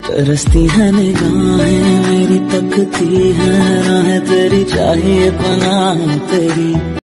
तरसती है निगाहें मेरी, तकती है राहें तेरी, चाहिए पनाह तेरी।